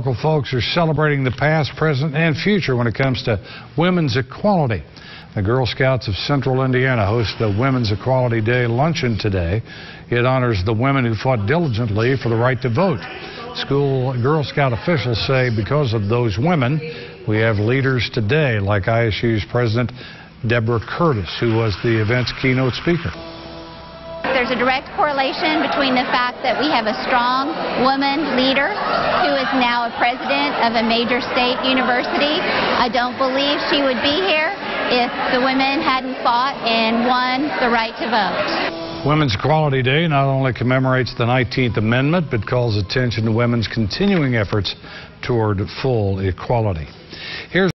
Local folks are celebrating the past, present, and future when it comes to women's equality. The Girl Scouts of Central Indiana host the Women's Equality Day luncheon today. It honors the women who fought diligently for the right to vote. School Girl Scout officials say because of those women, we have leaders today like ISU's President Deborah Curtis, who was the event's keynote speaker. There's a direct correlation between the fact that we have a strong woman leader who is now a president of a major state university. I don't believe she would be here if the women hadn't fought and won the right to vote. Women's Equality Day not only commemorates the 19th Amendment, but calls attention to women's continuing efforts toward full equality. Here's